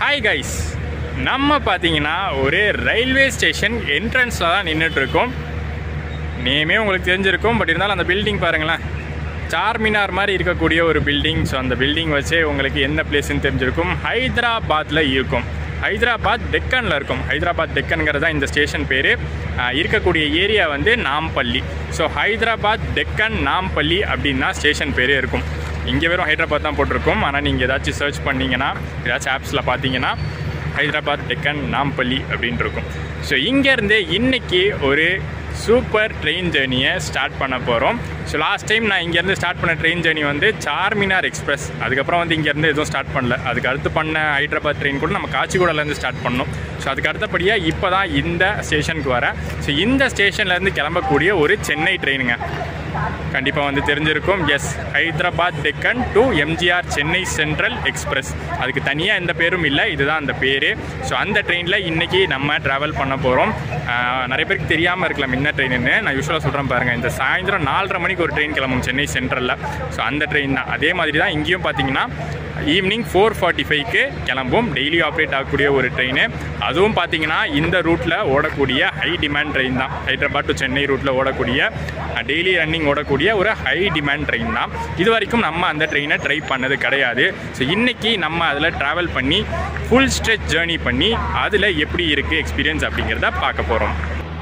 Hi guys, நம்ம பார்த்தீங்கன்னா ஒரு ரயில்வே ஸ்டேஷன் என்ட்ரன்ஸில் தான் நின்றுட்டுருக்கோம். நேமே உங்களுக்கு தெரிஞ்சிருக்கும், பட் இருந்தாலும் அந்த பில்டிங் பாருங்களேன், சார்மினார் மாதிரி இருக்கக்கூடிய ஒரு பில்டிங். ஸோ அந்த பில்டிங் வச்சே உங்களுக்கு என்ன பிளேஸ்ன்னு தெரிஞ்சிருக்கும். ஹைதராபாத்தில் இருக்கும். ஹைதராபாத் டெக்கனில் இருக்கும். ஹைதராபாத் டெக்கனுங்கிறது தான் இந்த ஸ்டேஷன் பேர். இருக்கக்கூடிய ஏரியா வந்து நாம்பள்ளி. ஸோ ஹைதராபாத் டெக்கன் நாம்பள்ளி அப்படின்னு தான் ஸ்டேஷன் பேரே இருக்கும். இங்கே வெறும் ஹைதராபாத் தான் போட்டிருக்கும். ஆனால் நீங்கள் ஏதாச்சும் சர்ச் பண்ணிங்கன்னா, ஏதாச்சும் ஆப்ஸில் பார்த்தீங்கன்னா ஹைதராபாத் டெக்கன் நாம்பள்ளி அப்படின்னு இருக்கும். ஸோ இங்கேருந்து இன்றைக்கி ஒரு சூப்பர் ட்ரெயின் ஜேர்னியை ஸ்டார்ட் பண்ண போகிறோம். ஸோ லாஸ்ட் டைம் நான் இங்கேருந்து ஸ்டார்ட் பண்ண ட்ரெயின் ஜேர்னி வந்து சார்மினார் எக்ஸ்பிரஸ். அதுக்கப்புறம் வந்து இங்கேருந்து எதுவும் ஸ்டார்ட் பண்ணல. அதுக்கு அடுத்து பண்ண ஹைதராபாத் ட்ரெயின் கூட நம்ம காச்சிகூடலேருந்து ஸ்டார்ட் பண்ணோம். ஸோ அதுக்கு அடுத்தபடியாக இப்போ தான் இந்த ஸ்டேஷனுக்கு வரேன். ஸோ இந்த ஸ்டேஷன்லேருந்து கிளம்பக்கூடிய ஒரு சென்னை ட்ரெயினுங்க. கண்டிப்பாக வந்து தெரிஞ்சிருக்கும். Yes, Hyderabad Deccan to MGR Chennai central express. அதுக்கு தனியாக எந்த பேரும் இல்லை, இதுதான் அந்த பேர். ஸோ அந்த ட்ரெயினில் இன்றைக்கி நம்ம ட்ராவல் பண்ண போகிறோம். நிறைய பேருக்கு தெரியாமல் இருக்கலாம் என்ன ட்ரெயின்னு. நான் யூஸ்வலாக சொல்கிறேன் பாருங்கள். இந்த சாயந்தரம் 4:30 மணிக்கு ஒரு ட்ரெயின் கிளம்பும் சென்னை சென்ட்ரலில். ஸோ அந்த ட்ரெயின் தான். அதே மாதிரி தான் இங்கேயும் பார்த்தீங்கன்னா ஈவினிங் 4:45க்கு கிளம்பும். டெய்லி ஆப்ரேட் ஆகக்கூடிய ஒரு ட்ரெயின். அதுவும் பார்த்தீங்கன்னா இந்த ரூட்டில் ஓடக்கூடிய ஹை டிமாண்ட் ட்ரெயின் தான். ஹைதராபாத் டு சென்னை ரூட்டில் ஓடக்கூடிய டெய்லி ரன்னிங் ஓடக்கூடிய ஒரு ஹை டிமாண்ட் ட்ரெயின் தான். இது வரைக்கும் நம்ம அந்த ட்ரெயினை ட்ரை பண்ணது கிடையாது. ஸோ இன்றைக்கி நம்ம அதில் ட்ராவல் பண்ணி ஃபுல் ஸ்ட்ரெச் ஜேர்னி பண்ணி அதில் எப்படி இருக்குது எக்ஸ்பீரியன்ஸ் அப்படிங்கிறத பார்க்க போகிறோம்.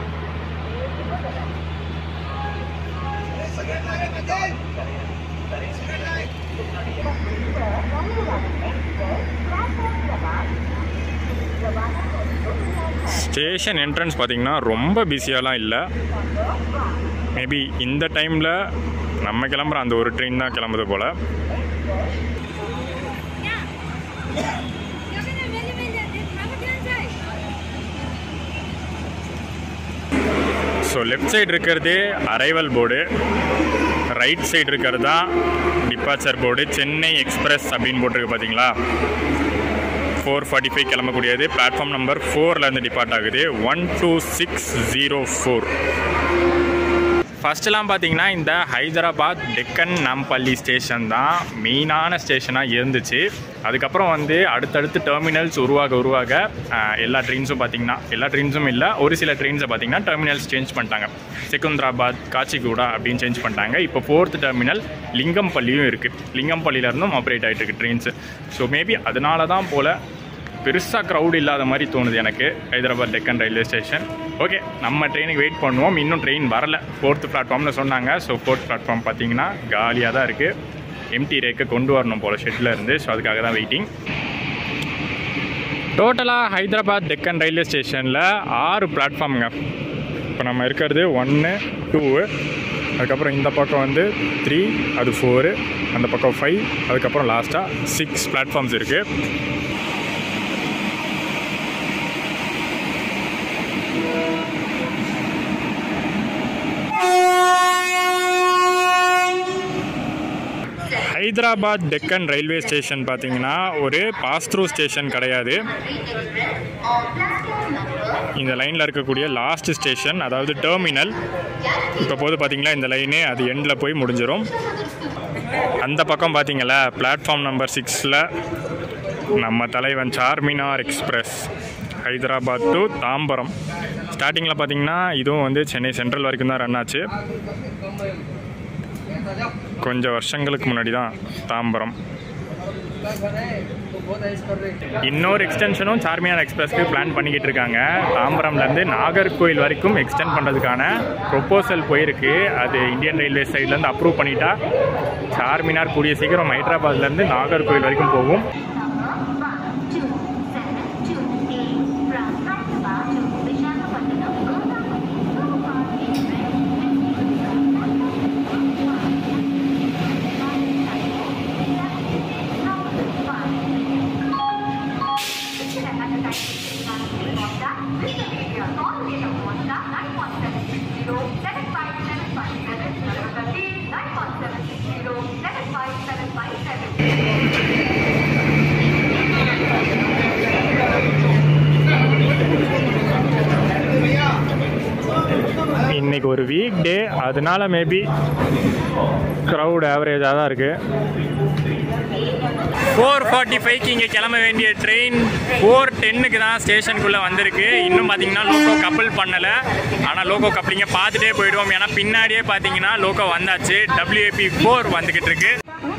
ஸ்டேஷன் என்ட்ரன்ஸ் பார்த்திங்கன்னா ரொம்ப பிஸியாலாம் இல்லை. மேபி இந்த டைமில் நம்ம கிளம்புற அந்த ஒரு ட்ரெயின் தான் கிளம்புது போல். ஸோ லெஃப்ட் சைடு இருக்கிறது அரைவல் போர்டு, ரைட் சைடு இருக்கிறது தான் டிபார்ச்சர் போர்டு. சென்னை எக்ஸ்பிரஸ் அப்படின்னு போட்டிருக்கு பார்த்தீங்களா. 4:45 கிளம்பக்கூடியது. பிளாட்ஃபார்ம் நம்பர் 4லேருந்து டிபார்ட் ஆகுது. 12604. ஃபஸ்ட்டெல்லாம் பார்த்தீங்கன்னா இந்த ஹைதராபாத் டெக்கன் நாம்பள்ளி ஸ்டேஷன் தான் மெயினான ஸ்டேஷனாக இருந்துச்சு. அதுக்கப்புறம் வந்து அடுத்தடுத்து டெர்மினல்ஸ் உருவாக எல்லா ட்ரெயின்ஸும் பார்த்திங்கன்னா, எல்லா ட்ரெயின்ஸும் இல்லை, ஒரு சில ட்ரெயின்ஸை பார்த்திங்கன்னா டெர்மினல்ஸ் சேஞ்ச் பண்ணிட்டாங்க. செகுந்தராபாத், காச்சிகூடா அப்படின்னு சேஞ்ச் பண்ணிட்டாங்க. இப்போ 4th டெர்மினல் லிங்கம்பள்ளியும் இருக்குது. லிங்கம்பள்ளியிலேருந்தும் ஆப்ரேட் ஆகிட்டு இருக்குது ட்ரெயின்ஸு. ஸோ மேபி அதனால தான் போல் பெருசாக க்ரௌட் இல்லாத மாதிரி தோணுது எனக்கு Hyderabad Deccan railway station. Okay, நம்ம ட்ரெயினுக்கு வெயிட் பண்ணுவோம். இன்னும் ட்ரெயின் வரல. 4th பிளாட்ஃபார்ம்னு சொன்னாங்க. ஸோ 4th பிளாட்ஃபார்ம் பார்த்தீங்கன்னா காலியாக தான் இருக்குது. எம்டி ரேக்கை கொண்டு வரணும் போல் ஷெட்டில் இருந்து. ஸோ அதுக்காக தான் வெயிட்டிங். டோட்டலாக ஹைதராபாத் டெக்கன் ரயில்வே ஸ்டேஷனில் 6 பிளாட்ஃபார்முங்க. இப்போ நம்ம இருக்கிறது 1, 2, அதுக்கப்புறம் இந்த பக்கம் வந்து 3, அது 4, அந்த பக்கம் 5, அதுக்கப்புறம் லாஸ்ட்டாக 6 பிளாட்ஃபார்ம்ஸ் இருக்குது. ஹைதராபாத் டெக்கன் ரயில்வே ஸ்டேஷன் பார்த்தீங்கன்னா ஒரு பாஸ் த்ரூ ஸ்டேஷன் கிடையாது. இந்த லைனில் இருக்கக்கூடிய லாஸ்ட் ஸ்டேஷன், அதாவது டெர்மினல். இப்போ போது பார்த்தீங்களா இந்த லைனு அது எண்டில் போய் முடிஞ்சிடும். அந்த பக்கம் பார்த்தீங்களா பிளாட்ஃபார்ம் நம்பர் 6ல் நம்ம தலைவன் சார்மினார் எக்ஸ்பிரஸ் ஹைதராபாத் டு தாம்பரம். ஸ்டார்டிங்கில் பார்த்தீங்கன்னா இதுவும் வந்து சென்னை சென்ட்ரல் வரைக்கும் தான் ரன் ஆச்சு. கொஞ்சம் வருஷங்களுக்கு முன்னாடி தான் தாம்பரம். இன்னொரு எக்ஸ்டென்ஷனும் சார்மினார் எக்ஸ்பிரஸ்க்கு பிளான் பண்ணிக்கிட்டு இருக்காங்க. தாம்பரம்லேருந்து நாகர்கோயில் வரைக்கும் எக்ஸ்டெண்ட் பண்ணுறதுக்கான ப்ரொப்போசல் போயிருக்கு. அது இந்தியன் ரயில்வே சைட்லேருந்து அப்ரூவ் பண்ணிட்டா சார்மினார் கூடிய சீக்கிரம் ஹைதராபாத்லேருந்து நாகர்கோயில் வரைக்கும் போகும். இன்னைக்கு ஒரு வீக் டே, அதனால மேபி க்ரௌட் ஆவரேஜாக தான் இருக்குது. 4:45க்கு இங்கே கிளம்ப வேண்டிய ட்ரெயின் 4:10க்கு தான் ஸ்டேஷனுக்குள்ளே வந்திருக்கு. இன்னும் பார்த்தீங்கன்னா லோகோ கப்பல் பண்ணலை. ஆனால் லோகோ கப்பலிங்க பார்த்துட்டே போயிடுவோம். ஏன்னா பின்னாடியே பார்த்தீங்கன்னா லோகோ வந்தாச்சு. WAP4 வந்துக்கிட்டு இருக்கு.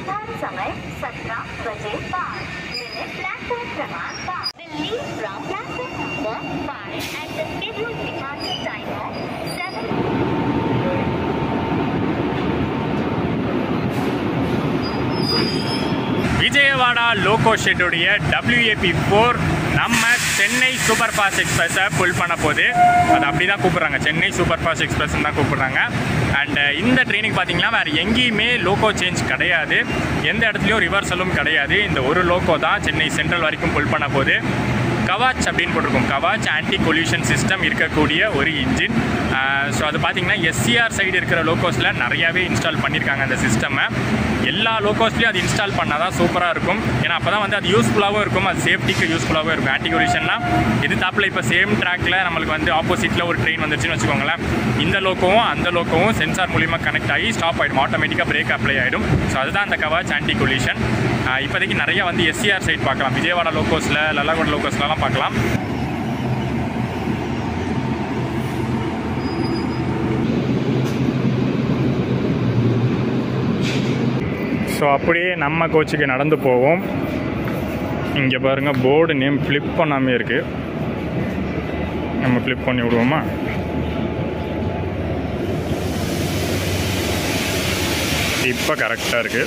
விஜயவாடா லோகோ ஷெட்டுடைய WAP4 நம்ம சென்னை சூப்பர் ஃபாஸ்ட் எக்ஸ்பிரஸை புல் பண்ண போது. அது அப்படி தான் கூப்பிட்றாங்க, சென்னை சூப்பர் ஃபாஸ்ட் எக்ஸ்பிரஸ்ன்னு தான் கூப்பிட்றாங்க. அண்ட் இந்த ட்ரெயினுக்கு பார்த்தீங்கன்னா வேறு எங்கேயுமே லோகோ சேஞ்ச் கிடையாது, எந்த இடத்துலையும் ரிவர்சலும் கிடையாது. இந்த ஒரு லோகோ தான் சென்னை சென்ட்ரல் வரைக்கும் புல் பண்ண போது. கவாச் அப்படின்னு போட்டிருக்கோம். கவாச் ஆன்டி கொல்யூஷன் சிஸ்டம் இருக்கக்கூடிய ஒரு இன்ஜின். ஸோ அது பார்த்தீங்கன்னா SCR சைடு இருக்கிற லோகோஸில் நிறையாவே இன்ஸ்டால் பண்ணியிருக்காங்க அந்த சிஸ்டம்மை. எல்லா லோகோஸ்லேயும் அது இன்ஸ்டால் பண்ணால் தான் சூப்பராக இருக்கும். ஏன்னா அப்போ தான் வந்து அது யூஸ்ஃபுல்லாகவும் இருக்கும், அது சேஃப்டிக்கு யூஸ்ஃபுல்லாகவும் இருக்கும். ஆன்டி கொல்யூஷன்லாம் இது தாப்பில் இப்போ சேம் ட்ராக்கில் நம்மளுக்கு வந்து ஆப்போசிட்டில் ஒரு ட்ரெயின் வந்துச்சுன்னு வச்சுக்கோங்களேன், இந்த லோகோவும் அந்த லோகோவும் சென்சார் மூலிமா கனெக்ட் ஆகி ஸ்டாப் ஆகிடும், ஆட்டோமேட்டிக்காக பிரேக் அப்ளை ஆகிடும். ஸோ அதுதான் அந்த கவாச் ஆன்டி கொல்யூஷன். இப்போதைக்கு நிறைய வந்து SCR சைட் பார்க்கலாம், விஜயவாடா லோகோஸில் லல்லாகோட லோகோஸ்லாம் பார்க்கலாம். ஸோ அப்படியே நம்ம கோச்சுக்கு நடந்து போவோம். இங்கே பாருங்கள் போர்டு நேம் ஃப்ளிப் பண்ணாமே இருக்குது, நம்ம ஃப்ளிப் பண்ணி விடுவோமா? இப்போ கரெக்டாக இருக்குது.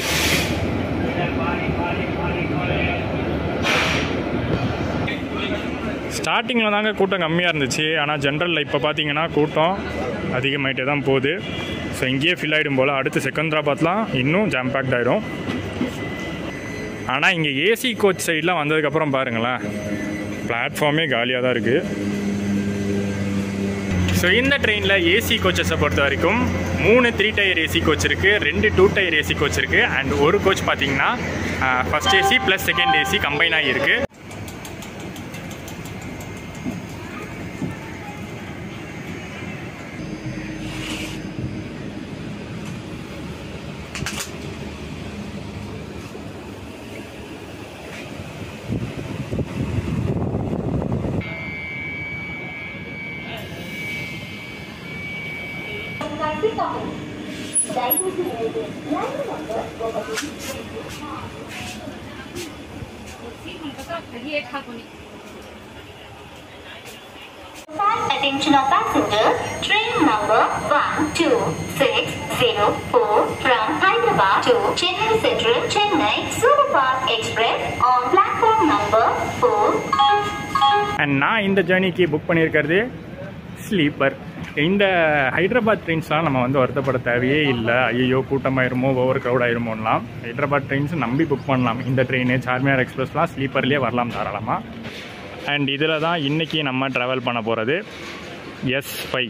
ஸ்டார்டிங்கில் தாங்க கூட்டம் கம்மியாக இருந்துச்சு, ஆனால் ஜென்ரலில் இப்போ பார்த்தீங்கன்னா கூட்டம் அதிகமாகிட்டே தான் போகுது. ஸோ இங்கேயே ஃபில் ஆகிடும் போல். அடுத்து செகந்திராபாத்லாம் இன்னும் ஜாம் பேக்ட் ஆகிடும். ஆனால் இங்கே AC கோச் சைடெலாம் வந்ததுக்கப்புறம் பாருங்களேன், பிளாட்ஃபார்மே காலியாக தான் இருக்குது. ஸோ இந்த ட்ரெயினில் AC கோச்சஸை பொறுத்த வரைக்கும் 3 3 டயர் AC கோச் இருக்குது, 2 2 டயர் AC கோச் இருக்குது. அண்ட் ஒரு கோச் பார்த்தீங்கன்னா first AC plus second AC combine ஆகி இருக்குது. Attention of passengers, train number 12604 from Hyderabad to Chennai Central, Chennai Superfast Express on platform number 4. And நான் இந்த ஜர்னிக்கு book பண்ணியிருக்கிறது sleeper. இந்த ஹைதராபாத் ட்ரெயின்ஸ்லாம் நம்ம வந்து வருத்தப்பட தேவையே இல்லை. ஐயோ கூட்டமாயிருமோ, ஓவர் க்ரௌட் ஆயிருமோலாம். ஹைதராபாத் ட்ரெயின்ஸ் நம்பி புக் பண்ணலாம். இந்த ட்ரெயின் சார்மினார் எக்ஸ்பிரஸ்லாம் ஸ்லீப்பர்லேயே வரலாம் தாராளமாக. அண்ட் இதில் தான் இன்றைக்கி நம்ம ட்ராவல் பண்ண போகிறது S5.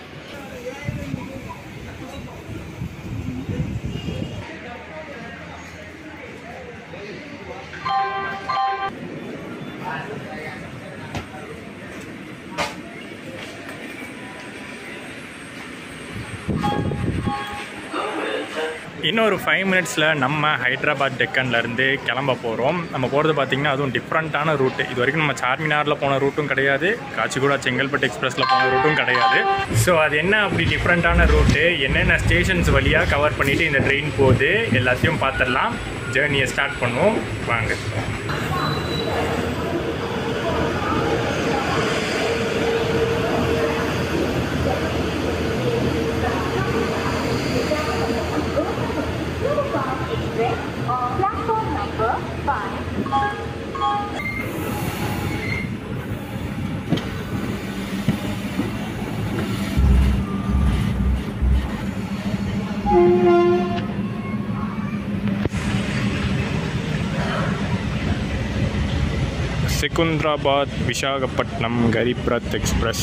இன்னொரு 5 மினிட்ஸில் நம்ம ஹைதராபாத் டெக்கன்லேருந்து கிளம்ப போகிறோம். நம்ம போகிறது பார்த்திங்கன்னா அதுவும் டிஃப்ரெண்ட்டான ரூட்டு. இது வரைக்கும் நம்ம சார்மினாரில் போன ரூட்டும் கிடையாது, காச்சிகுடா செங்கல்பட்டு எக்ஸ்பிரஸில் போன ரூட்டும் கிடையாது. ஸோ அது என்ன அப்படி டிஃப்ரெண்ட்டான ரூட்டு, என்னென்ன ஸ்டேஷன்ஸ் வழியாக கவர் பண்ணிவிட்டு இந்த ட்ரெயின் போகுது எல்லாத்தையும் பார்த்துடலாம். ஜேர்னியை ஸ்டார்ட் பண்ணுவோம் வாங்க. செகுந்திராபாத் விசாகப்பட்டினம் கரீப் ரத் எக்ஸ்பிரஸ்.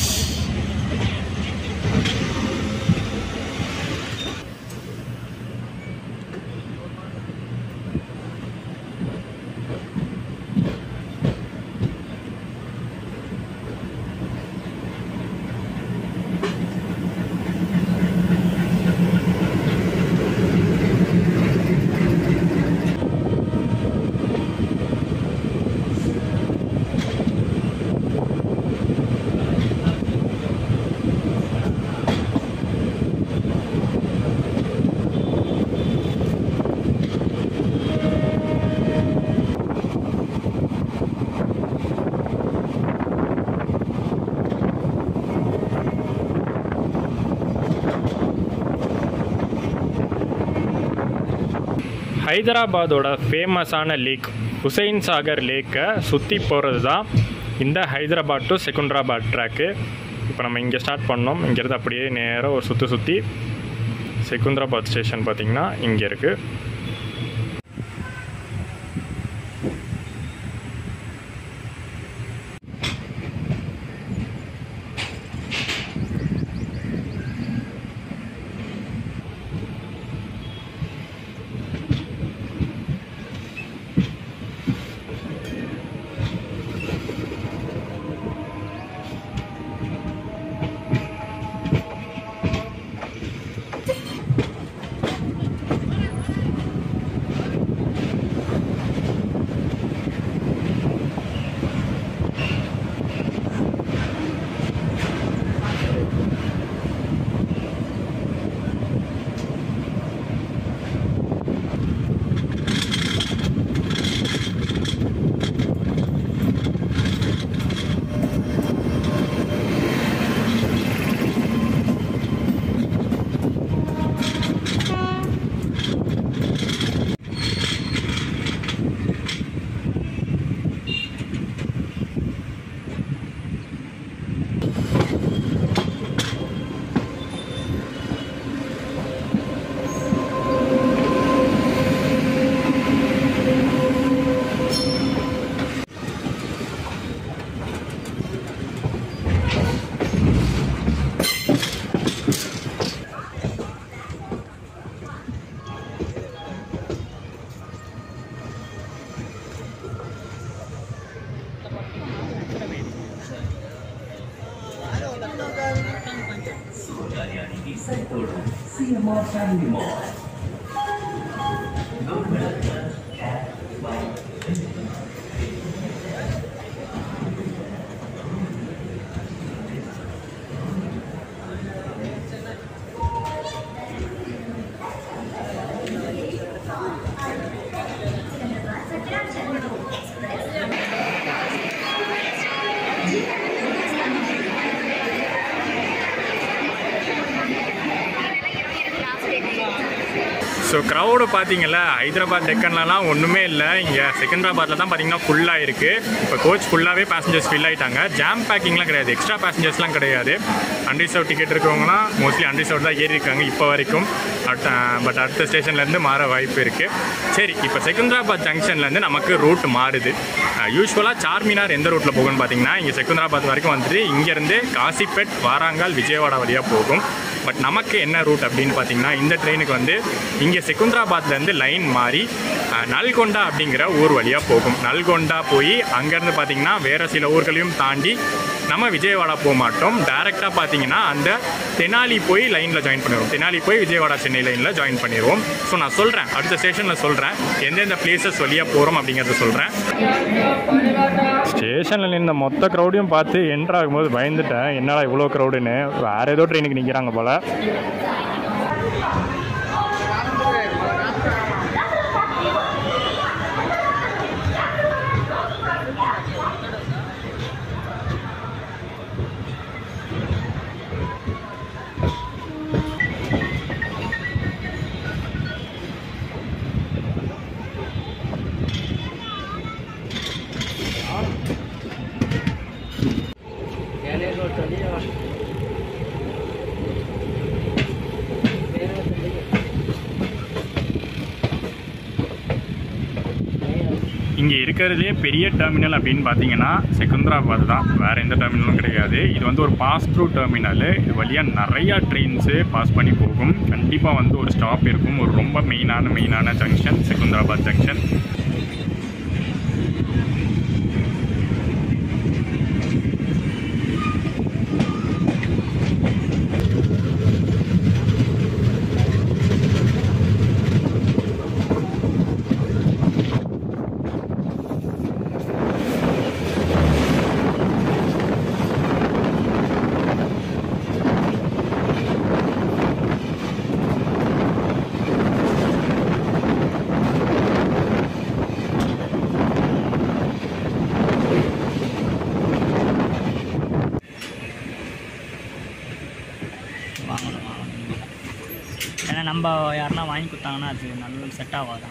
ஹைதராபாதோட ஃபேமஸான லேக் ஹுசைன் சாகர் லேக்கை சுற்றி போகிறது தான் இந்த ஹைதராபாத் டு செகந்திராபாத் ட்ராக்கு. இப்போ நம்ம இங்கே ஸ்டார்ட் பண்ணோம். இங்கேருந்து அப்படியே நேராக ஒரு சுற்றி செகந்திராபாத் ஸ்டேஷன் பார்த்திங்கன்னா இங்கே இருக்குது. ஸோ க்ரௌடு பார்த்தீங்களா, ஹைதராபாத் டெக்கன்லலாம் ஒன்றுமே இல்லை. இங்கே செகந்திராபாத்தில் தான் பார்த்தீங்கன்னா ஃபுல்லாக இருக்குது. இப்போ கோச் ஃபுல்லாகவே பேசஞ்சர்ஸ் ஃபில் ஆகிட்டாங்க. ஜாம் பேக்கிங்லாம் கிடையாது, எக்ஸ்ட்ரா பேசஞ்சர்ஸ்லாம் கிடையாது. அன்ரிசர்வ் டிக்கெட் இருக்கவங்களாம் மோஸ்ட்லி அன்ரிசர்வ் தான் ஏறி இருக்காங்க இப்போ வரைக்கும். பட் அடுத்த ஸ்டேஷன்லேருந்து மாற வாய்ப்பு இருக்குது. சரி, இப்போ செகந்திராபாத் ஜங்ஷன்லேருந்து நமக்கு ரூட் மாறுது. யூஸ்வலாக சார்மினார் எந்த ரூட்டில் போகும்னு பார்த்தீங்கன்னா இங்கே செகந்திராபாத் வரைக்கும் வந்துட்டு இங்கேருந்து காசிப்பேட், வாராங்கால், விஜயவாடா வழியாக போகும். பட் நமக்கு என்ன ரூட் அப்படின்னு பார்த்தீங்கன்னா இந்த ட்ரெயினுக்கு வந்து இங்கே செகந்திராபாத்லேருந்து லைன் மாறி நல்கொண்டா அப்படிங்கிற ஊர் வழியாக போகும். நல்கொண்டா போய் அங்கேருந்து பார்த்தீங்கன்னா வேறு சில ஊர்களையும் தாண்டி நம்ம விஜயவாடா போக மாட்டோம். டேரெக்டாக பார்த்தீங்கன்னா அந்த தெனாலி போய் லைனில் ஜாயின் பண்ணிடுவோம். தெனாலி போய் விஜயவாடா சென்னை லைனில் ஜாயின் பண்ணிடுவோம். ஸோ நான் சொல்கிறேன், அடுத்த ஸ்டேஷனில் சொல்கிறேன் எந்தெந்த பிளேசஸ் வழியாக போகிறோம் அப்படிங்கிறத சொல்கிறேன். ஸ்டேஷனில் நின்ற மொத்த க்ரௌடையும் பார்த்து என்ட்ரு ஆகும்போது பயந்துட்டேன், என்னடா இவ்வளோ க்ரௌடுன்னு. வேறு ஏதோ ட்ரெயினுக்கு நிற்கிறாங்க போல். இங்கே இருக்கிறதுலே பெரிய டெர்மினல் அப்படின்னு பார்த்தீங்கன்னா செகந்திராபாத் தான், வேறு எந்த டெர்மினலும் கிடையாது. இது வந்து ஒரு பாஸ் த்ரூ டெர்மினல். இது வழியாக நிறையா ட்ரெயின்ஸு பாஸ் பண்ணி போகும். கண்டிப்பாக வந்து ஒரு ஸ்டாப் இருக்கும். ஒரு ரொம்ப மெயினான ஜங்ஷன் செகந்திராபாத் ஜங்ஷன். நம்ம யாருன்னா வாங்கி கொடுத்தாங்கன்னா அது நல்ல செட் ஆகாதான்.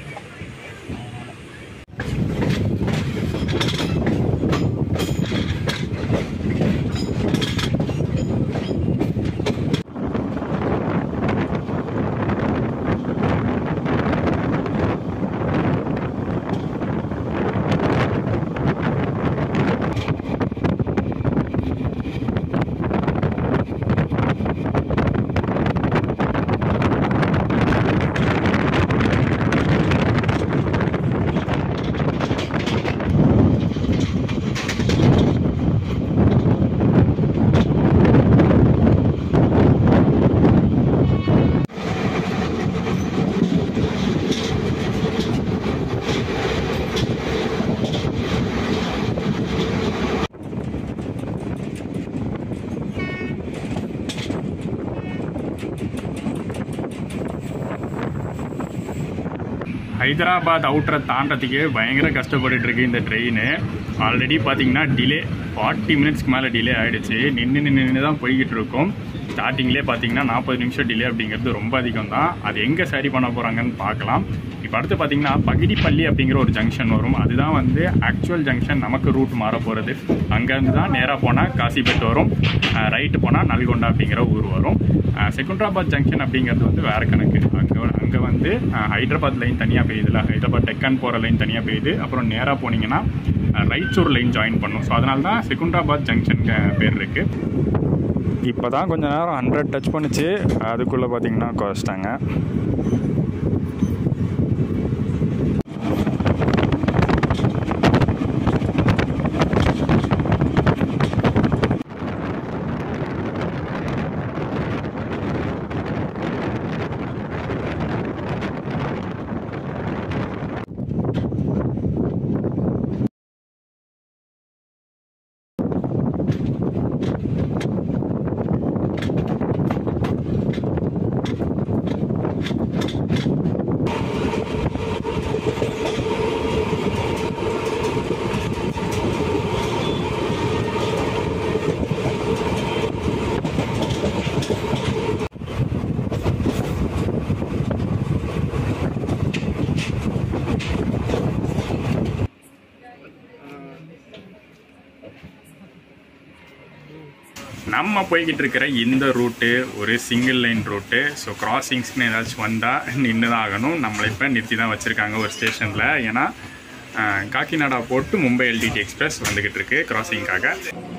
ஹைதராபாத் அவுட்டரை தாண்டறதுக்கு பயங்கர கஷ்டப்பட்டுட்டு இருக்கு இந்த ட்ரெயின். ஆல்ரெடி பார்த்தீங்கன்னா டிலே 40 மினிட்ஸ்க்கு மேலே டிலே ஆகிடுச்சு. நின்று தான் போய்கிட்டு இருக்கோம். ஸ்டார்டிங்லேயே பார்த்தீங்கன்னா 40 நிமிஷம் டிலே அப்படிங்கிறது ரொம்ப அதிகம் தான். அது எங்கே சரி பண்ண போகிறாங்கன்னு பார்க்கலாம். இப்போ அடுத்து பார்த்தீங்கன்னா பகிடிப்பள்ளி அப்படிங்கிற ஒரு ஜங்ஷன் வரும். அதுதான் வந்து ஆக்சுவல் ஜங்ஷன். நமக்கு ரூட் மாற போகிறது. அங்கேருந்து தான் நேராக போனால் காசிபேட் வரும், ரைட்டு போனால் நல்கொண்டா அப்படிங்கிற ஊர் வரும். செகண்டராபாத் ஜங்ஷன் அப்படிங்கிறது வந்து வேறு கணக்கு. அங்கே வந்து ஹைதராபாத் லைன் தனியாக பெய்யுதுல, ஹைதராபாத் டெக்கான் போகிற லைன் தனியாக பெய்யுது. அப்புறம் நேராக போனீங்கன்னா ரைச்சூர் லைன் ஜாயின் பண்ணும். ஸோ அதனால தான் செகண்டராபாத் ஜங்ஷன் பேர் இருக்குது. இப்போ தான் கொஞ்சம் நேரம் 100 டச் பண்ணிச்சு. அதுக்குள்ளே பார்த்தீங்கன்னா குறைச்சிட்டாங்க. நம்ம போய்கிட்டு இருக்கிற இந்த ரூட்டு ஒரு சிங்கிள் லைன் ரூட்டு. ஸோ கிராசிங்ஸ்னு ஏதாச்சும் வந்தால் நின்று தான் ஆகணும். நம்மளை இப்போ நிறுத்தி தான் வச்சுருக்காங்க ஒரு ஸ்டேஷனில். ஏன்னா காக்கிநாடா போட்டு மும்பை எல்டிடி எக்ஸ்பிரஸ் வந்துக்கிட்டு இருக்கு கிராசிங்காக.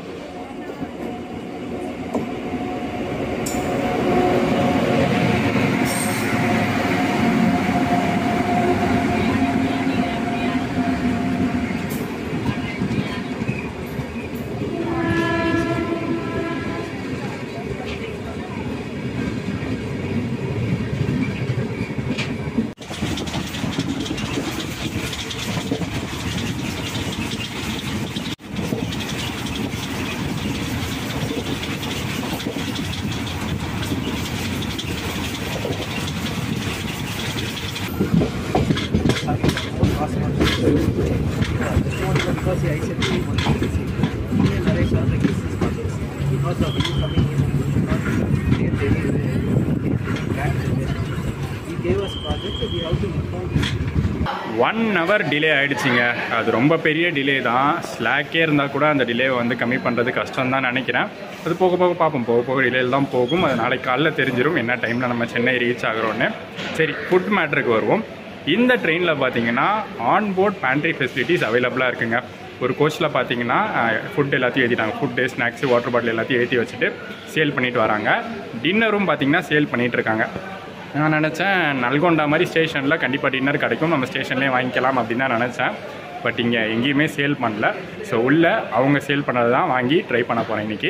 ஒன் ஹவர் டிலே ஆகிடுச்சிங்க. அது ரொம்ப பெரிய டிலே தான். ஸ்லாக்கே இருந்தால் கூட அந்த டிலேவை வந்து கம்மி பண்ணுறது கஷ்டம் தான் நினைக்கிறேன். அது போக போக பார்ப்போம். போக போக டிலேயில் தான் போகும். அது நாளைக்கு காலைல தெரிஞ்சிடும் என்ன டைமில் நம்ம சென்னை ரீச் ஆகிறோன்னு. சரி, ஃபுட் மேட்ருக்கு வருவோம். இந்த ட்ரெயினில் பார்த்தீங்கன்னா ஆன்போர்ட் பேண்ட்ரி ஃபெசிலிட்டிஸ் அவைலபிளாக இருக்குங்க. ஒரு கோச்சில் பார்த்தீங்கன்னா ஃபுட் எல்லாத்தையும் ஏற்றிட்டாங்க. ஃபுட்டு, ஸ்நாக்ஸு, வாட்டர் பாட்டில் எல்லாத்தையும் ஏற்றி வச்சுட்டு சேல் பண்ணிட்டு வராங்க. டின்னரும் பார்த்தீங்கன்னா சேல் பண்ணிகிட்டு இருக்காங்க. நான் நினச்சேன் நல்கொண்டா மாதிரி ஸ்டேஷனில் கண்டிப்பாக டின்னர் கிடைக்கும், நம்ம ஸ்டேஷன்லேயே வாங்கிக்கலாம் அப்படின்னு தான் நினச்சேன். பட் இங்கே எங்கேயுமே சேல் பண்ணல. ஸோ உள்ளே அவங்க சேல் பண்ணதை தான் வாங்கி ட்ரை பண்ண போகிறேன் இன்றைக்கி.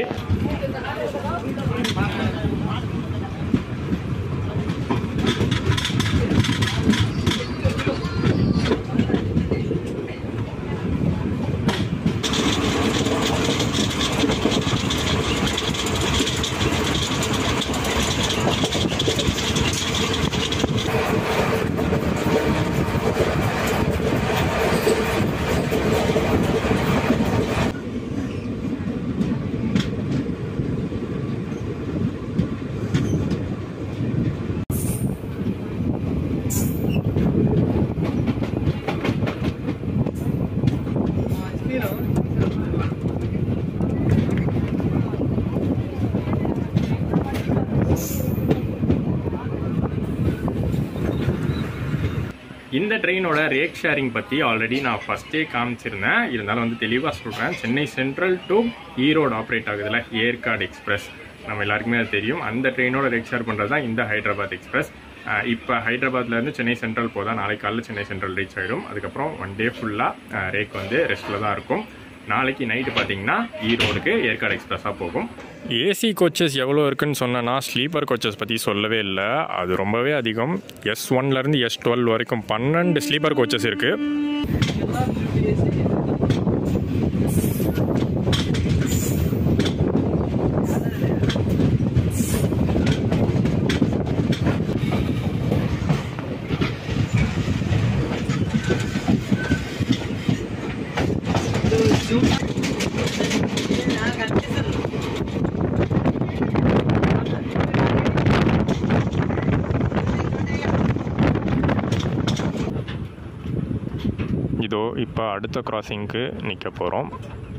இந்த ட்ரெயினோட ரேக் ஷேரிங் பற்றி ஆல்ரெடி நான் ஃபஸ்ட்டே காமிச்சிருந்தேன். இருந்தாலும் வந்து தெளிவாக சொல்கிறேன். Chennai central to Erode operate ஆகுதுல ஏற்காடு எக்ஸ்பிரஸ், நம்ம எல்லாருக்குமே அது தெரியும். அந்த ட்ரெயினோட ரேக் ஷேர் பண்ணுறது தான் இந்த ஹைதராபாத் எக்ஸ்பிரஸ். இப்போ ஹைதராபாத்லேருந்து சென்னை சென்ட்ரல் போதான். நாளைக்கு காலையில் சென்னை சென்ட்ரல் ரீச் ஆகிடும். அதுக்கப்புறம் 1 டே ஃபுல்லாக ரேக் வந்து ரெஸ்ட்டில் தான் இருக்கும். நாளைக்கு நைட்டு பார்த்தீங்கன்னா ஈரோடுக்கு ஏற்காடு எக்ஸ்பிரஸாக போகும். ஏசி கோச்சஸ் எவ்வளோ இருக்குன்னு சொன்னேன்னா ஸ்லீப்பர் கோச்சஸ் பற்றி சொல்லவே இல்லை. அது ரொம்பவே அதிகம். S1லேருந்து S12 வரைக்கும் 12 ஸ்லீப்பர் கோச்சஸ் இருக்குது. இதோ இப்போ அடுத்த கிராசிங்க்கு நிற்க போகிறோம்.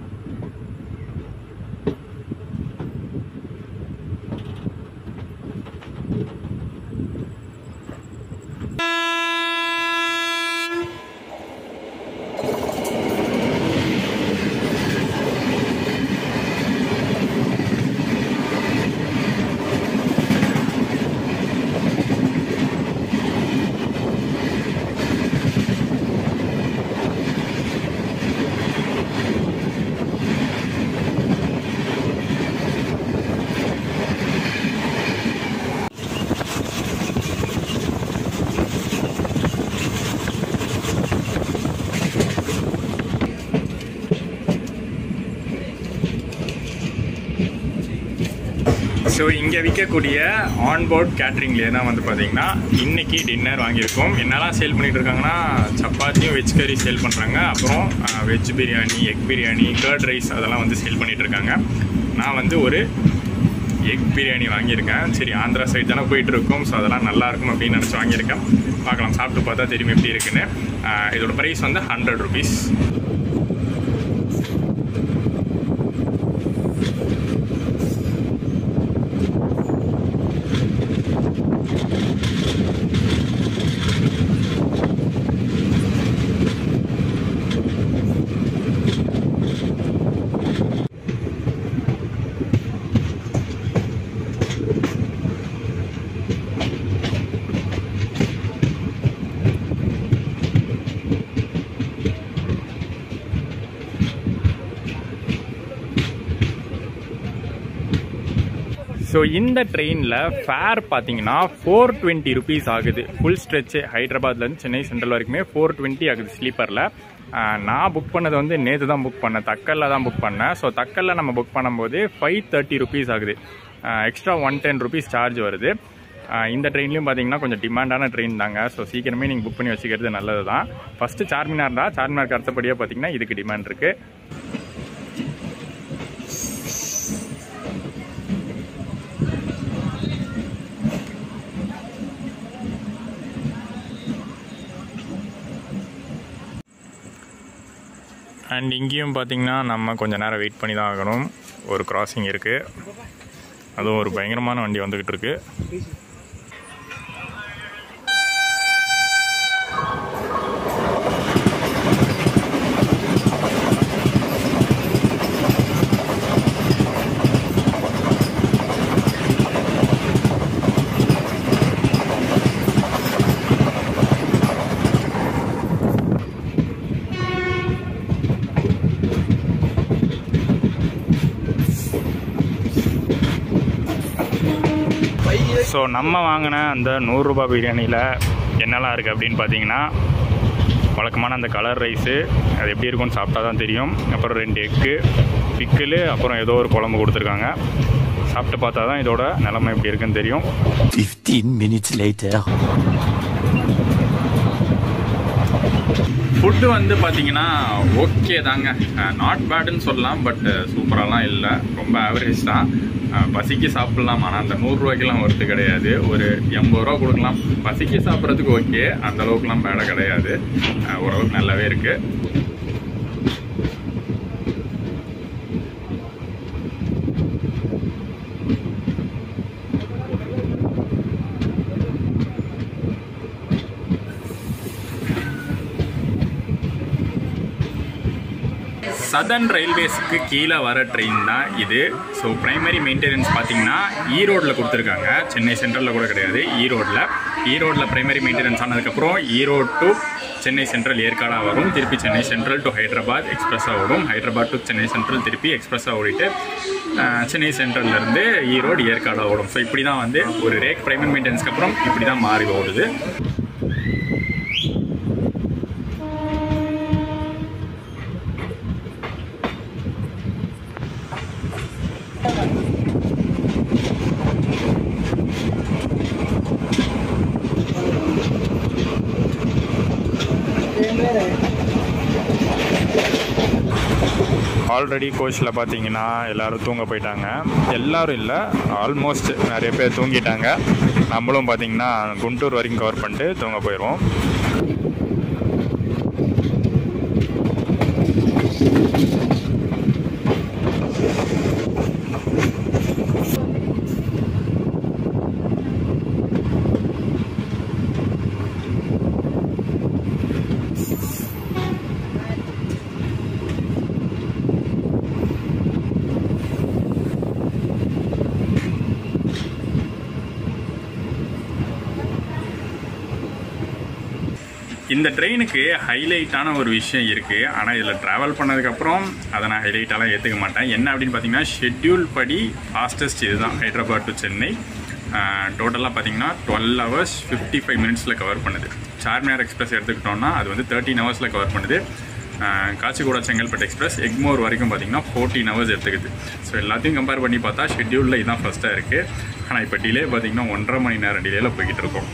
ஸோ இங்கே விற்கக்கூடிய ஆன்போர்ட் கேட்ரிங்லேயே தான் வந்து பார்த்திங்கன்னா இன்றைக்கி டின்னர் வாங்கியிருக்கோம். என்னெல்லாம் சேல் பண்ணிகிட்டு இருக்காங்கன்னா சப்பாத்தியும் வெஜ் கறி சேல் பண்ணுறாங்க. அப்புறம் veg biryani, egg biryani, curd rice அதெல்லாம் வந்து சேல் பண்ணிகிட்ருக்காங்க. நான் வந்து ஒரு எக் பிரியாணி வாங்கியிருக்கேன். சரி, ஆந்திரா சைடு தானே போயிட்டுருக்கோம். ஸோ அதெல்லாம் நல்லாயிருக்கும் அப்படின்னு நினச்சி வாங்கியிருக்கேன். பார்க்கலாம், சாப்பிட்டு பார்த்தா தெரியும் எப்படி இருக்குன்னு. இதோட ப்ரைஸ் வந்து 100 rupees. ஸோ இந்த ட்ரெயினில் ஃபேர் பார்த்தீங்கன்னா 420 rupees ஆகுது. ஃபுல் ஸ்ட்ரெச்சு ஹைதராபாத்லேருந்து சென்னை சென்ட்ரல் வரைக்குமே 420 ஆகுது ஸ்லீப்பரில். நான் புக் பண்ணது வந்து நேற்று தான் புக் பண்ணேன். தக்கலில் தான் புக் பண்ணேன். ஸோ தக்கலில் நம்ம புக் பண்ணும்போது 530 rupees ஆகுது. எக்ஸ்ட்ரா 110 rupees சார்ஜ் வருது. இந்த ட்ரெயின்லையும் பார்த்தீங்கன்னா கொஞ்சம் டிமாண்டான ட்ரெயின் தாங்க. ஸோ சீக்கிரமே நீங்கள் புக் பண்ணி வச்சுக்கிறது நல்லது தான். ஃபஸ்ட்டு சார்மினார் தான். சார்மினாருக்கு அடுத்தபடியாக பார்த்தீங்கன்னா இதுக்கு டிமாண்ட் இருக்குது. அண்ட் இங்கேயும் பார்த்திங்கன்னா நம்ம கொஞ்சம் நேரம் வெயிட் பண்ணி தான் ஆகணும். ஒரு கிராசிங் இருக்குது. அதுவும் ஒரு பயங்கரமான வண்டி வந்துக்கிட்டு இருக்கு. ஸோ நம்ம வாங்கின அந்த 100 ரூபாய் பிரியாணியில் என்னெல்லாம் இருக்குது அப்படின்னு பார்த்தீங்கன்னா, வழக்கமான அந்த கலர் ரைஸு அது எப்படி இருக்குன்னு சாப்பிட்டா தான் தெரியும். அப்புறம் 2 எக்கு, பிக்கிள், அப்புறம் ஏதோ ஒரு குழம்பு கொடுத்துருக்காங்க. சாப்பிட்டு பார்த்தா தான் இதோட நிலைமை எப்படி இருக்குன்னு தெரியும். 15 minutes later. ஃபுட்டு வந்து பார்த்தீங்கன்னா ஓகே தாங்க, நாட் பேடுன்னு சொல்லலாம். பட் சூப்பராலாம் இல்லை, ரொம்ப ஆவரேஜ் தான். பசிக்கு சாப்பிட்லாம், ஆனால் அந்த 100 ரூபாய்க்கெலாம் ஒர்த்து கிடையாது. ஒரு 80 ரூபா கொடுக்கலாம். பசிக்கு சாப்பிட்றதுக்கு ஓகே, அந்த அளவுக்குலாம் பேடாக கிடையாது. ஓரளவுக்கு நல்லாவே இருக்குது. சதர்ன் ரயில்வேஸுக்கு கீழே வர ட்ரெயின் தான் இது. ஸோ ப்ரைமரி மெயின்டெனன்ஸ் பார்த்தீங்கன்னா ஈரோடில் கொடுத்துருக்காங்க, சென்னை சென்ட்ரலில் கூட கிடையாது, ஈரோடில் ப்ரைமரி மெயின்டெனன்ஸ் ஆனதுக்கப்புறம் ஈரோடு டு சென்னை சென்ட்ரல் ஏற்காடாக வரும், திருப்பி சென்னை சென்ட்ரல் டு ஹைதராபாத் எக்ஸ்பிரஸாக வரும், ஹைதராபாத் டு சென்னை சென்ட்ரல் திருப்பி எக்ஸ்பிரஸாக ஓடிட்டு சென்னை சென்ட்ரல்லேருந்து ஈரோடு ஏற்காடாக ஓடும். ஸோ இப்படி தான் வந்து ஒரு ரேக் ப்ரைமரி மெயின்டெனன்ஸ்க்கு அப்புறம் இப்படி தான் மாறி ஓடுது. ஆல்ரெடி கோச்சில் பார்த்தீங்கன்னா எல்லோரும் தூங்க போயிட்டாங்க. எல்லோரும் இல்லை, ஆல்மோஸ்ட் நிறைய பேர் தூங்கிட்டாங்க. நம்மளும் பார்த்தீங்கன்னா குண்டூர் வரைக்கும் கவர் பண்ணிட்டு தூங்க போயிடுவோம். இந்த ட்ரெயினுக்கு ஹைலைட்டான ஒரு விஷயம் இருக்குது, ஆனால் இதில் ட்ராவல் பண்ணதுக்கப்புறம் அதை நான் ஹைலைட்டாலாம் ஏற்றுக்க மாட்டேன். என்ன அப்படின்னு பார்த்தீங்கன்னா, ஷெட்யூல் படி ஃபாஸ்டஸ்ட் இதுதான் ஹைதராபாத் டு சென்னை. டோட்டலாக பார்த்தீங்கன்னா 12 hours 55 minutes கவர் பண்ணுது. சார்மினார் எக்ஸ்பிரஸ் எடுத்துக்கிட்டோம்னா அது வந்து 13 hours கவர் பண்ணுது. காச்சிகூடா செங்கல்பட்டு எக்ஸ்பிரஸ் எக்மோர் வரைக்கும் பார்த்தீங்கன்னா 14 hours எடுத்துக்குது. ஸோ எல்லாத்தையும் கம்பேர் பண்ணி பார்த்தா ஷெட்யூலில் இதுதான் ஃபஸ்ட்டாக இருக்குது. ஆனால் இப்போ டிலே பார்த்தீங்கன்னா 1.5 மணி நேரம் டிலேயில் போய்கிட்டு இருக்கோம்.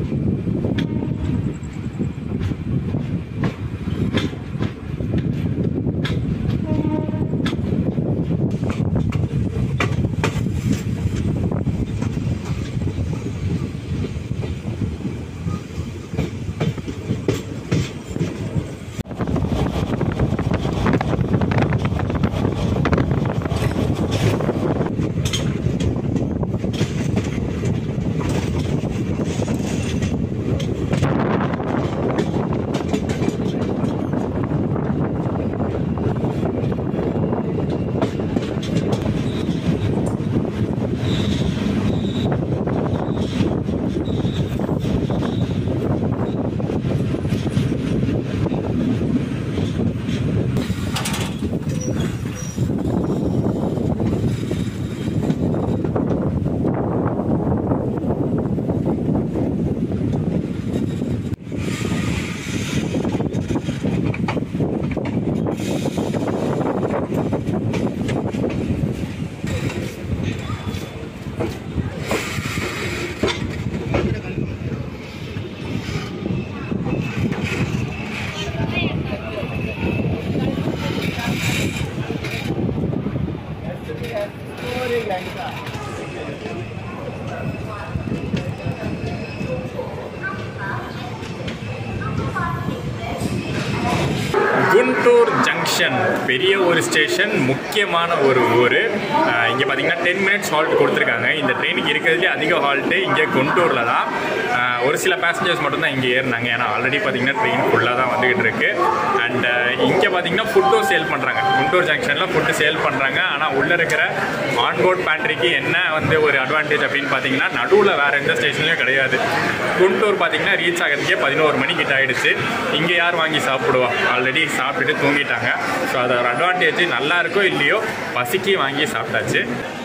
குண்டூர் ஜங்ஷன் பெரிய ஒரு ஸ்டேஷன், முக்கியமான ஒரு ஊர். இங்கே பார்த்தீங்கன்னா 10 minutes ஹால்ட் கொடுத்துருக்காங்க. இந்த ட்ரெயினுக்கு இருக்கிறதுலே அதிக ஹால்ட்டு இங்கே குண்டூரில் தான். ஒரு சில பேசஞ்சர்ஸ் மட்டும்தான் இங்கே ஏறினாங்க, ஏன்னா ஆல்ரெடி பார்த்தீங்கன்னா ட்ரெயின் ஃபுல்லாக தான் வந்துகிட்டு இருக்கு. அண்ட் இங்கே பார்த்தீங்கன்னா ஃபுட்டும் சேல் பண்ணுறாங்க. குண்டூர் ஜங்ஷனில் ஃபுட்டு சேல் பண்ணுறாங்க. ஆனால் உள்ளே இருக்கிற ஆன்போர்ட் பேண்ட்ரிக்கு என்ன வந்து ஒரு அட்வான்டேஜ் அப்படின்னு பார்த்தீங்கன்னா, நடுவில் வேறு எந்த ஸ்டேஷன்லையும் கிடையாது. குண்டூர் பார்த்தீங்கன்னா ரீச் ஆகிறதுக்கே 11 மணி கிட்ட ஆகிடுச்சு. இங்கே யார் வாங்கி சாப்பிடுவா? ஆல்ரெடி சாப்பிட்டுட்டு தூங்கிட்டாங்க. ஸோ அது ஒரு அட்வான்டேஜ். நல்லா இருக்கோ இல்லையோ பசிக்கு வாங்கி சாப்பிட்டாச்சு.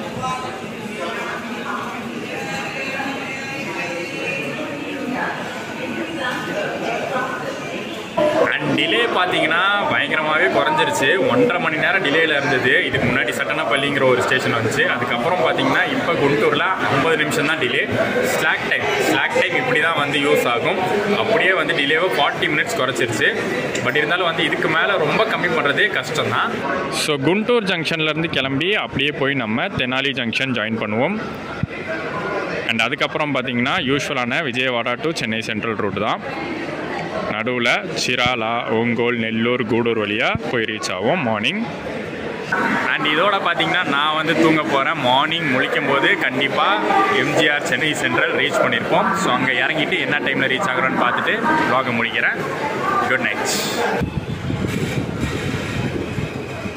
அண்ட் டிலே பார்த்தீங்கன்னா பயங்கரமாகவே குறைஞ்சிருச்சு. 1.5 மணி நேரம் டிலேயில் இருந்தது. இதுக்கு முன்னாடி சட்டனப்பள்ளிங்கிற ஒரு ஸ்டேஷன் வந்துச்சு. அதுக்கப்புறம் பார்த்தீங்கன்னா இப்போ குண்டூரில் 50 நிமிஷம் தான் டிலே. ஸ்லாக் டைம் இப்படி தான் வந்து யூஸ் ஆகும். அப்படியே வந்து டிலேவை 40 minutes குறைச்சிருச்சு. பட் இருந்தாலும் வந்து இதுக்கு மேலே ரொம்ப கம்மி பண்ணுறதே கஷ்டம் தான். ஸோ குண்டூர் ஜங்ஷன்லேருந்து கிளம்பி அப்படியே போய் நம்ம தெனாலி ஜங்ஷன் ஜாயின் பண்ணுவோம். அண்ட் அதுக்கப்புறம் பார்த்தீங்கன்னா யூஸ்வலான Vijayawada to Chennai central route தான். நடுவில் சிராலா, ஓங்கோல், நெல்லூர், கூடூர் வழியாக போய் ரீச் ஆகும் மார்னிங். அண்ட் இதோட பார்த்தீங்கன்னா நான் வந்து தூங்க போகிறேன். மார்னிங் முழிக்கும் போது கண்டிப்பாக எம்ஜிஆர் சென்னை சென்ட்ரல் ரீச் பண்ணியிருப்போம். ஸோ அங்கே இறங்கிட்டு என்ன டைமில் ரீச் ஆகுறோன்னு பார்த்துட்டு vlog முடிக்கிறேன். Good night.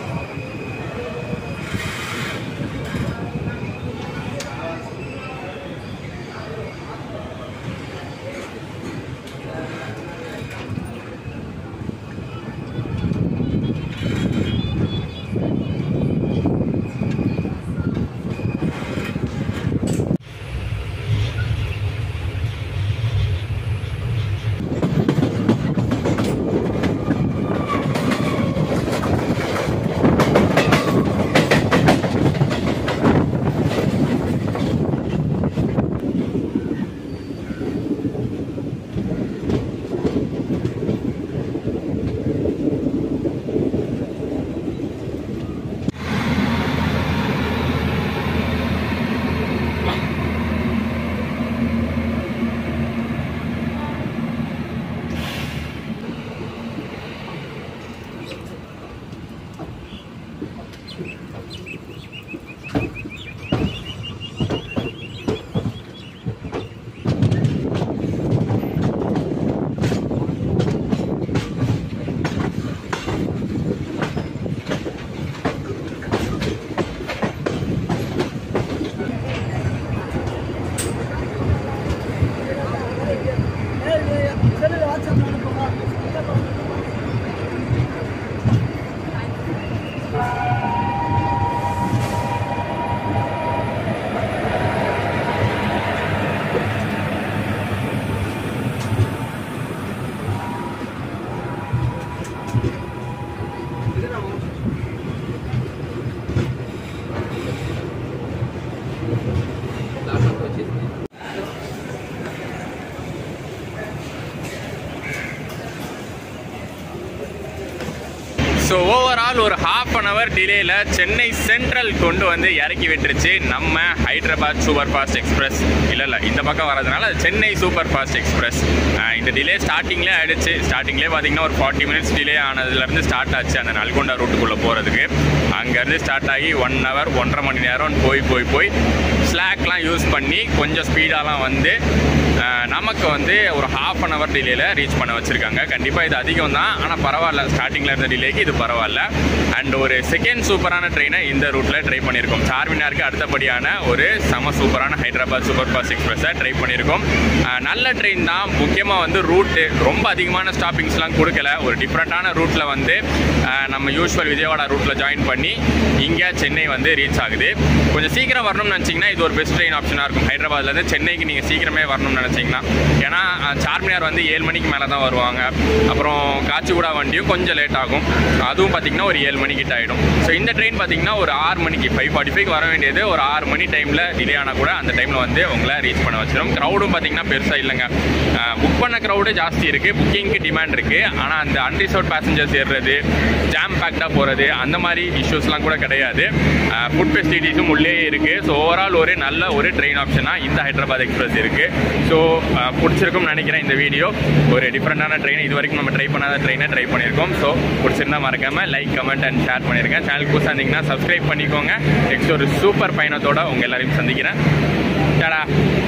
ஸோ ஓவரால் ஒரு ½ அன் ஹவர் டிலேயில் சென்னை சென்ட்ரல் கொண்டு வந்து இறக்கி விட்டுருச்சு நம்ம ஹைதராபாத் சூப்பர் ஃபாஸ்ட் எக்ஸ்பிரஸ். இல்லை இந்த பக்கம் வரதுனால சென்னை சூப்பர் ஃபாஸ்ட் எக்ஸ்பிரஸ். இந்த டிலே ஸ்டார்டிங்லேயே ஆகிடுச்சு. ஸ்டார்டிங்லேயே பார்த்தீங்கன்னா ஒரு 40 மினிட்ஸ் டிலே ஆனதுலேருந்து ஸ்டார்ட் ஆச்சு அந்த நல்கொண்டா ரூட்டுக்குள்ளே போகிறதுக்கு. அங்கேருந்து ஸ்டார்ட் ஆகி 1 ஹவர் 1.5 மணி நேரம் போய் ஸ்லாக்லாம் யூஸ் பண்ணி கொஞ்சம் ஸ்பீடாலாம் வந்து நமக்கு வந்து ஒரு ½ அன் ஹவர் டிலேயில் ரீச் பண்ண வச்சுருக்காங்க. கண்டிப்பாக இது அதிகம் தான், ஆனால் பரவாயில்ல. ஸ்டார்டிங்கில் இருந்த டிலேக்கு இது பரவாயில்ல. அண்ட் ஒரு செகண்ட் சூப்பரான ட்ரெயினை இந்த ரூட்டில் ட்ரை பண்ணியிருக்கோம். சார்மினாருக்கு அடுத்தபடியான ஒரு செம சூப்பரான ஹைதராபாத் சூப்பர் ஃபாஸ்ட் எக்ஸ்பிரஸை ட்ரை பண்ணியிருக்கோம். நல்ல ட்ரெயின் தான். முக்கியமாக வந்து ரூட்டு ரொம்ப அதிகமான ஸ்டாப்பிங்ஸ்லாம் கொடுக்கல. ஒரு டிஃப்ரெண்ட்டான ரூட்டில் வந்து நம்ம யூஸ்வல் விஜயவாடா ரூட்டில் ஜாயின் பண்ணி இங்கே சென்னை வந்து ரீச் ஆகுது. கொஞ்சம் சீக்கிரம் வரணும்னு நினச்சிங்கன்னா இது ஒரு பெஸ்ட் ட்ரெயின் ஆப்ஷனாக இருக்கும். ஹைதராபாத்லேருந்து சென்னைக்கு நீங்கள் சீக்கிரமே வரணும்னு நினச்சிங்கன்னா, ஏன்னா சார்மினார் வந்து 7 மணிக்கு மேலே தான் வருவாங்க. அப்புறம் காச்சிகுடா வண்டியும் கொஞ்சம் லேட் ஆகும். அதுவும் பார்த்திங்கன்னா ஒரு 7 மணிக்கிட்ட ஆகிடும். ஸோ இந்த ட்ரெயின் பார்த்திங்கன்னா ஒரு 6 மணிக்கு 5:45 வர வேண்டியது ஒரு 6 மணி டைமில் டிலே ஆனால் கூட அந்த டைமில் வந்து உங்களை ரீச் பண்ண வச்சிடும். க்ரௌடும் பார்த்திங்கன்னா பெருசாக இல்லைங்க. புக் பண்ண க்ரௌடு ஜாஸ்தி இருக்குது, புக்கிங்க்கு டிமாண்ட் இருக்குது. ஆனால் அந்த அன்ரிசர்வ் பேசஞ்சர்ஸ் ஏறுறது, ஜாம் பேக்டாக போகிறது, அந்த மாதிரி இஷ்யூஸ்லாம் கூட கிடையாது. ஃபுட் ஃபெசிலிட்டிஸும் உள்ளே இருக்குது. ஸோ ஓவரால் ஒரு நல்ல ஒரு ட்ரெயின் ஆப்ஷனாக இந்த ஹைதராபாத் எக்ஸ்பிரஸ் இருக்குது. ஸோ பிடிச்சிருக்கும்னு நினைக்கிறேன் இந்த வீடியோ. ஒரு டிஃப்ரெண்ட்டான ட்ரெயின், இது வரைக்கும் நம்ம ட்ரை பண்ணாத ட்ரெயினை ட்ரை பண்ணியிருக்கோம். ஸோ பிடிச்சிருந்தா மறக்காமல் லைக், கமெண்ட் அண்ட் ஷேர் பண்ணியிருக்கேன். சேனல் புதுசாக இருந்தீங்கன்னா சப்ஸ்கிரைப் பண்ணிக்கோங்க. நெக்ஸ்ட் ஒரு சூப்பர் பயணத்தோட உங்கள் எல்லாரையும் சந்திக்கிறேன். டடா.